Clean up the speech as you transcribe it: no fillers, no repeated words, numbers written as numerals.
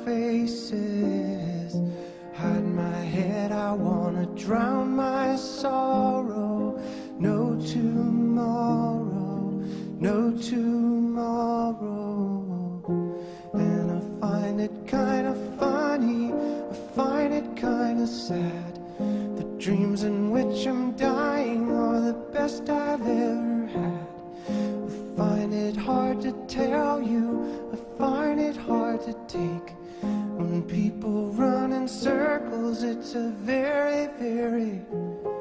faces. Hide my head, I wanna drown my sorrow. No tomorrow, no tomorrow. And I find it kinda funny, I find it kinda sad. The dreams in which I'm dying are the best I've ever had. I find it hard to tell you, I find it hard to take. When people run in circles, it's a very, very